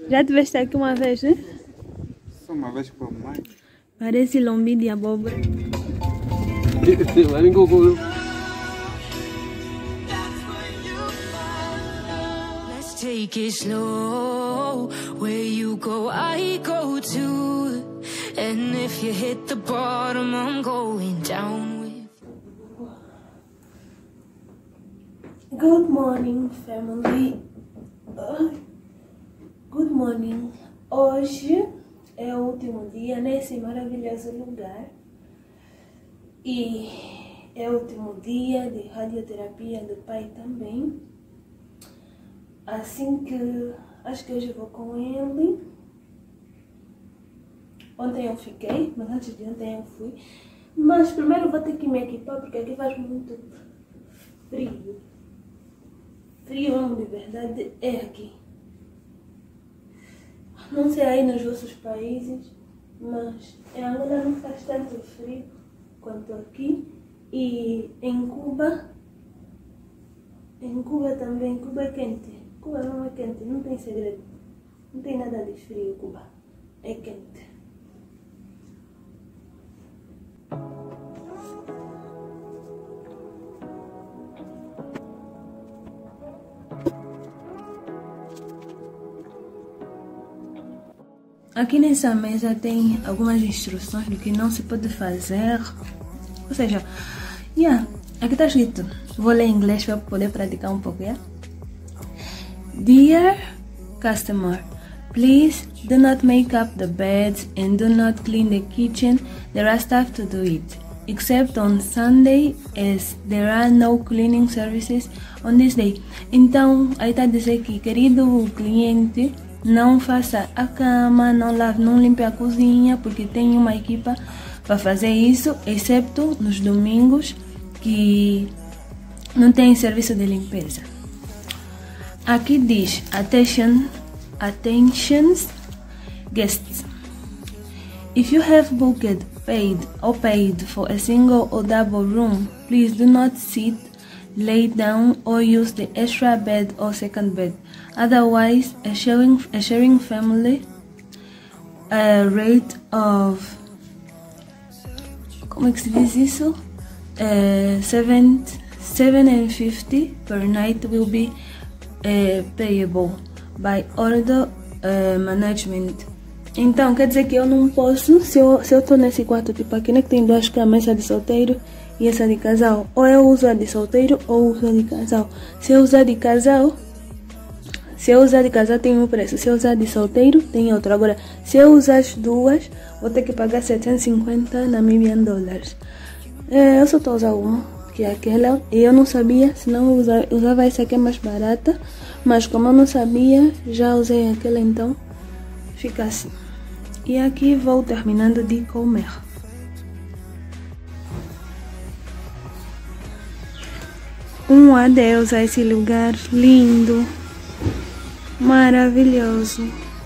Já te veste aqui uma vez, né? Só uma vez por mais. Parece lombi de abóbora. Let's take it slow. Where you go, I go too. And if you hit the bottom, I'm going down with. Good morning, family. Good morning. Hoje é o último dia nesse maravilhoso lugar. E é o último dia de radioterapia do pai também. Assim que acho que hoje eu vou com ele. Ontem eu fiquei, mas antes de ontem eu fui. Mas primeiro eu vou ter que me equipar porque aqui faz muito frio. Frio de verdade é aqui. Não sei aí nos vossos países, mas em Angola não faz tanto frio quanto aqui. E em Cuba também, Cuba é quente. Cuba não é quente, não tem segredo. Não tem nada de frio, Cuba. É quente. Aqui nessa mesa tem algumas instruções do que não se pode fazer. Ou seja, aqui está escrito. Vou ler em inglês para poder praticar um pouco, Dear customer, please do not make up the beds and do not clean the kitchen. There are staff to do it, except on Sunday, as there are no cleaning services on this day. Então, aí está a dizer que, querido cliente, não faça a cama, não limpe a cozinha, porque tem uma equipa para fazer isso, exceto nos domingos, que não tem serviço de limpeza. Aqui diz, attention guests. If you have booked, paid for a single or double room, please do not sit, lay down or use the extra bed or second bed. Otherwise, a sharing family rate of, como é que se diz isso? $7.50 per night will be payable by order management. Então, quer dizer que eu não posso, se eu tô nesse quarto tipo aqui, né, que tem duas camas, essa de solteiro e essa de casal, ou eu uso a de solteiro ou uso a de casal. Se eu usar de casal tem um preço, se eu usar de solteiro tem outro. Agora, se eu usar as duas, vou ter que pagar 750 Namibian dólares. Eu só estou usando uma, que é aquela, e eu não sabia, senão eu usava essa aqui, é mais barata, mas como eu não sabia, já usei aquela, então fica assim. E aqui vou terminando de comer. Um adeus a esse lugar lindo, maravilhoso.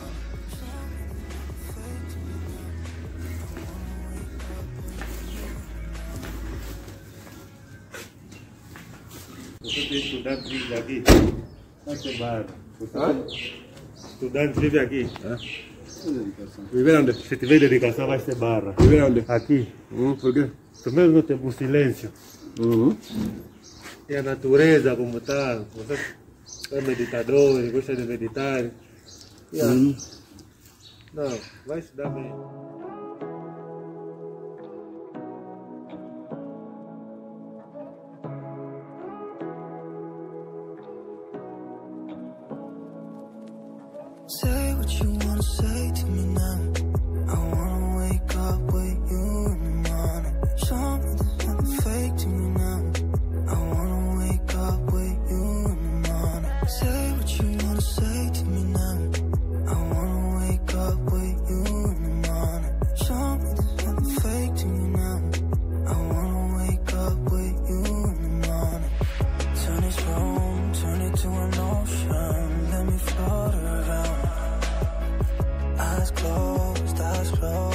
Você tem estudante vive aqui? Vai ser barra. Estudante vive aqui? Viver onde? Se tiver dedicação vai ser barra. Viver onde? Aqui. Por quê? Tu mesmo tem um silêncio. E a natureza como está. Você é meditador, gosta de meditar. Não, vai estudar bem. Say what you wanna say to me now. I wanna wake up with you in the morning. Show me there's nothing fake to me now. I wanna wake up with you in the morning. Say what you wanna say to me now. I wanna wake up with you in the morning. Show me there's nothing fake to me now. I wanna wake up with you in the morning. Turn this room, turn it to an ocean. Let me float around. Eyes closed, eyes closed.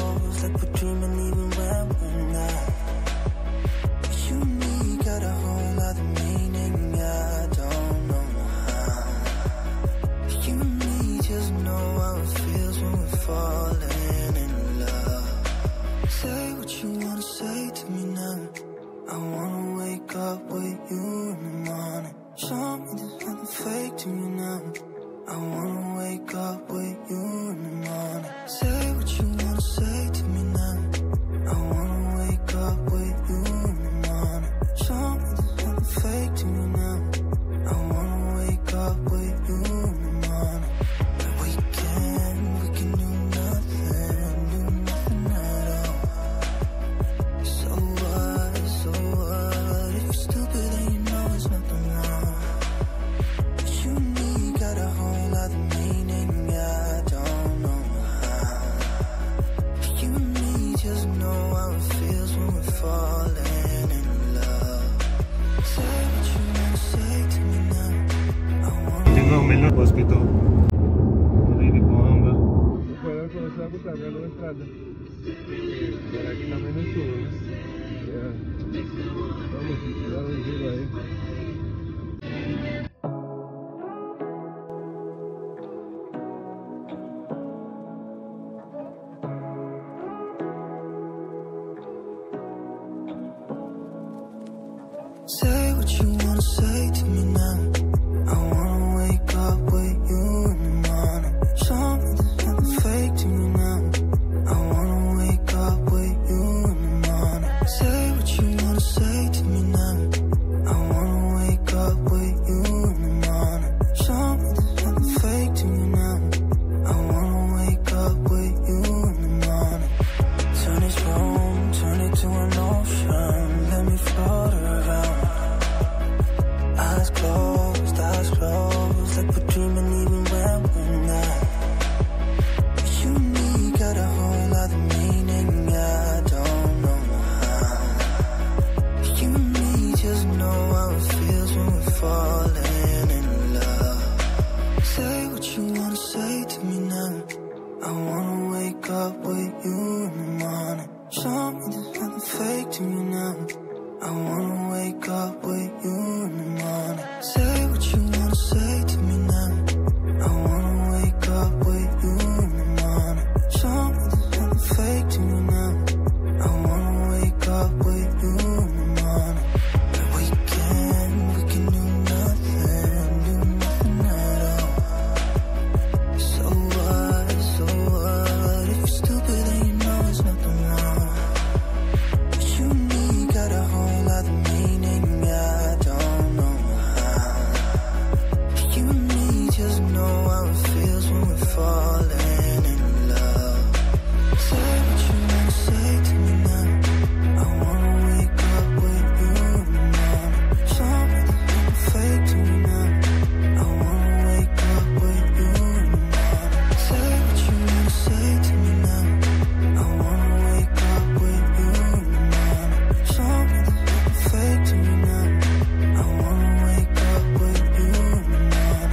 Say what you wanna say to me now. I wanna wake up with you in the morning. Show me there's nothing fake to me now. I wanna wake up with you in the morning. Say what you wanna say to me now. I wanna wake up with you in the morning. Show me there's nothing fake to me now. I wanna wake up with you in the morning. Turn this room, turn it to an ocean. Let me float around. Eyes closed, like we're dreaming even when we're not. You and me got a whole other meaning, I don't know how. You and me just know how it feels when we're falling in love. Say what you wanna say to me now. I wanna wake up with you in the morning. Show me there's nothing fake to me now. I wanna wake up with you in the morning. Say what you wanna say to me now. I wanna wake up with you in the morning. Show me there's nothing fake to me now. I wanna wake up with you in the morning. We can do nothing at all. So what, if you're stupid then you know there's nothing wrong. But you and me got a whole other meaning, I don't know how. You and me just know how it feels when we're falling in love. Say what you wanna say to me now. I wanna wake up with you in the morning. Show me there's nothing fake to me now. I wanna wake up with you in the morning. Say what you wanna say to me now. I wanna wake up with you in the morning. Show me there's nothing fake to me now. I wanna wake up with you in the morning.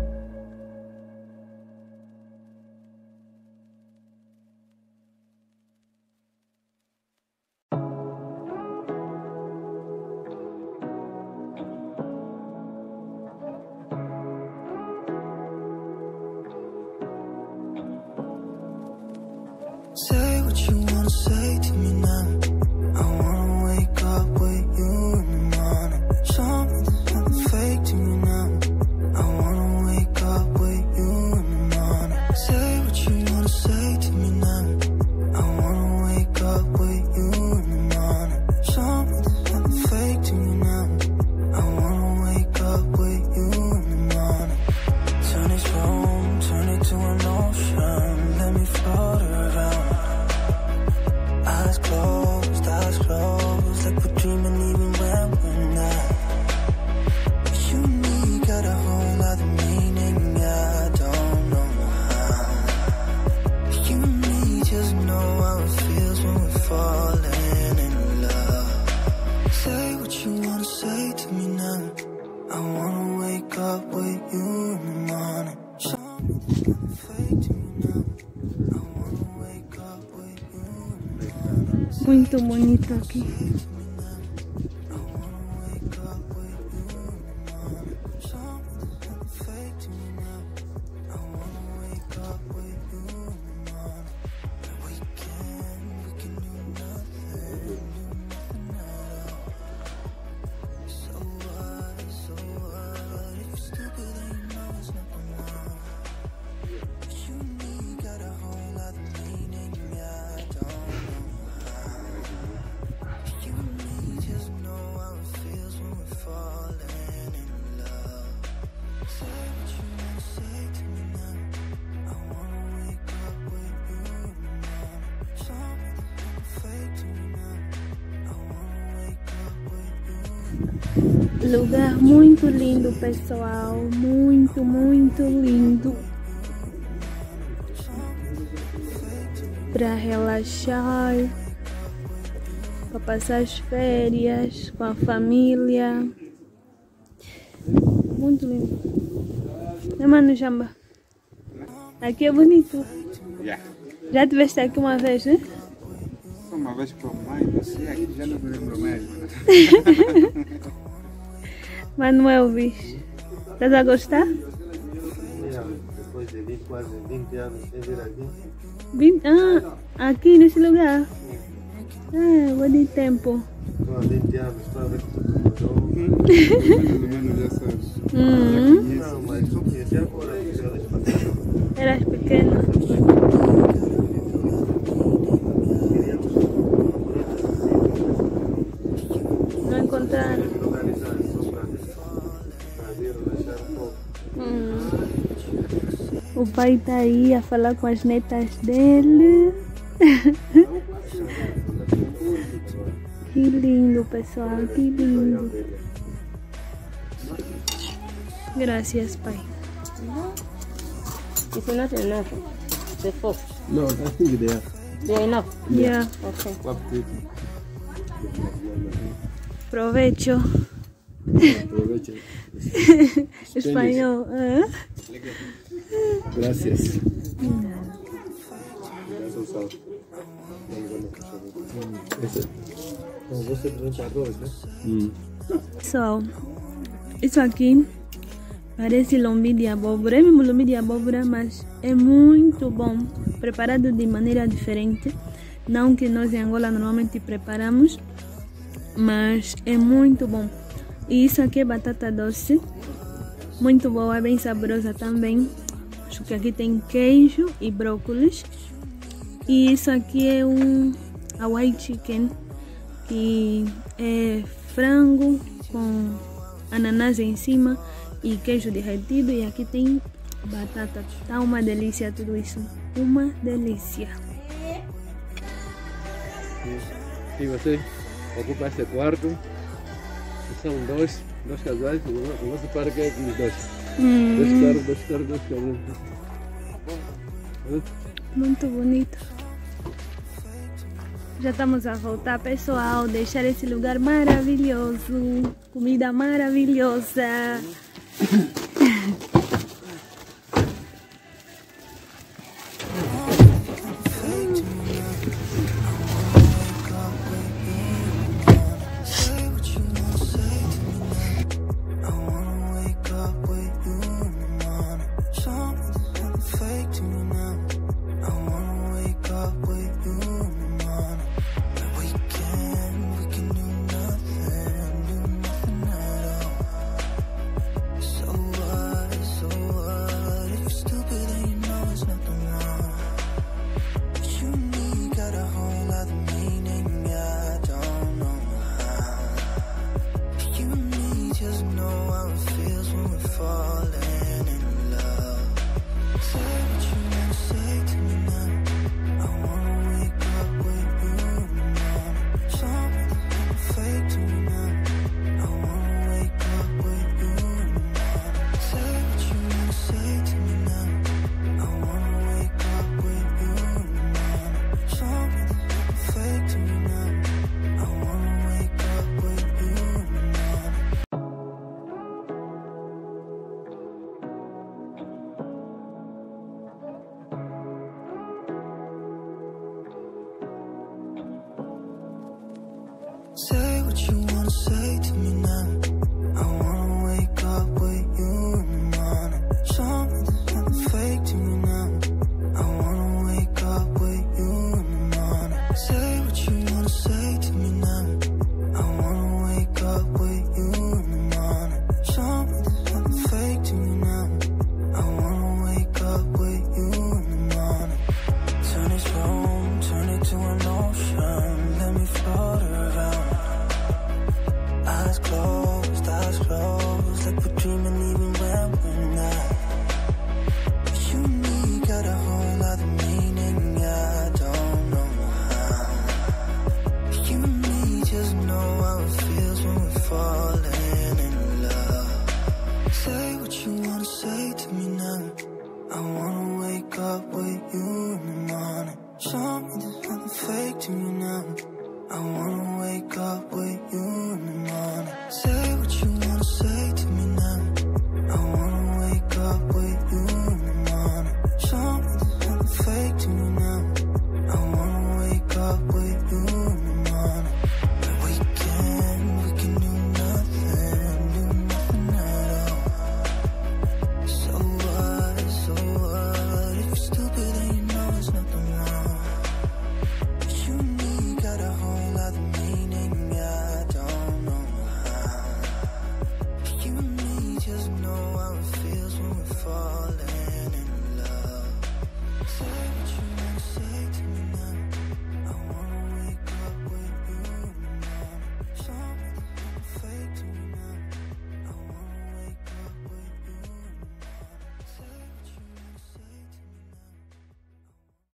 Say what you wanna say to me now. I wanna wake up with you in the morning. Show me there's nothing fake to me now. I wanna wake up with you in the morning. Say what you wanna say to me now. I wanna wake up with you in the morning. Show me there's nothing fake to me now. I wanna wake up with you in the morning. Turn this room, turn it to an ocean. Let me float around. Eyes closed, like we're dreaming even when we're not. You and me got a whole other meaning, I don't know how. You and me just know how it feels when we're falling in love. Say what you wanna say to me now. I wanna wake up with you in the morning. Show me there's nothing fake to me now. I wanna wake up with you in the morning. Muito bonito aqui. Lugar muito lindo, pessoal, muito lindo para relaxar, para passar as férias com a família. Muito lindo, né, mano Jamba? Aqui é bonito. Já tiveste aqui uma vez, né? Só uma vez por mais, não sei, aqui já não me lembro mais. Manuel, bicho, estás a gostar? Depois de quase 20 anos sem vir aqui. 20? Ah, aqui nesse lugar? Ah, vou de tempo. Estou há 20 anos, estou a ver que tudo mudou. Pelo menos já sabes. Não, mas eu conheci agora, porque elas passaram. Eras pequena. Não encontraram. Organizar só para vir relaxar um pouco. O pai tá aí a falar com as netas dele. Que lindo, pessoal, que lindo. Graças, pai. If you're not enough, the fork. No, I think they are. They are enough. Yeah. Okay. Provecho. Aprovechen. Espanhol. Gracias. Então você planta arroz, né? Pessoal, isso aqui parece lombi de abóbora. É mesmo lombi de abóbora, mas é muito bom. Preparado de maneira diferente. Não que nós em Angola normalmente preparamos, mas é muito bom. E isso aqui é batata doce. Muito boa, bem saborosa também. Acho que aqui tem queijo e brócolis. E isso aqui é um Hawaii chicken, que é frango com ananás em cima e queijo derretido. E aqui tem batata. Tá uma delícia tudo isso. Uma delícia. E você ocupa esse quarto. São dois casais. O nosso parque é dos dois. Dois carros. Muito bonito. Já estamos a voltar, pessoal. Deixar esse lugar maravilhoso. Comida maravilhosa. Say what you wanna say.